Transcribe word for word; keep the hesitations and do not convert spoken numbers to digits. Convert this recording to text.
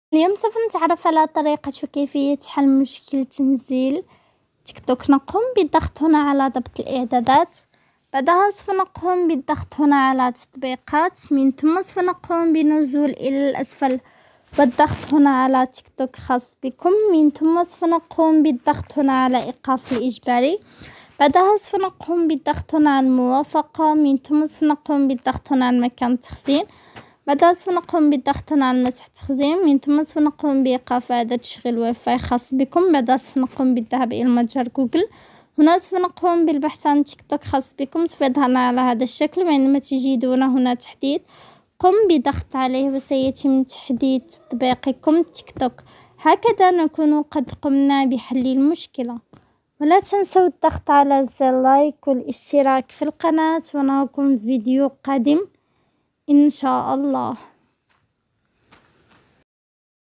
اليوم سوف نتعرف على طريقة وكيفية حل مشكلة تنزيل تيك توك. نقوم بالضغط هنا على ضبط الإعدادات، بعدها سوف نقوم بالضغط هنا على تطبيقات، من ثم سوف نقوم بنزول إلى الأسفل والضغط هنا على تيك توك خاص بكم، من ثم سوف نقوم بالضغط هنا على إيقاف الإجباري، بعدها سوف نقوم بالضغط هنا على الموافقة، من ثم سوف نقوم بالضغط هنا على مكان التخزين، بعدها سوف نقوم بالضغط هنا على مسح التخزين، من ثم سوف نقوم بإيقاف إعادة تشغيل واي فاي خاص بكم، بعدها سوف نقوم بالذهاب إلى متجر جوجل. هنا سوف نقوم بالبحث عن تيك توك خاص بكم، سوف يظهر على هذا الشكل، وعندما تجدون هنا تحديث قم بضغط عليه وسيتم تحديث تطبيقكم تيك توك. هكذا نكون قد قمنا بحل المشكلة، ولا تنسوا الضغط على زر لايك والاشتراك في القناة، ونراكم في فيديو قادم إن شاء الله.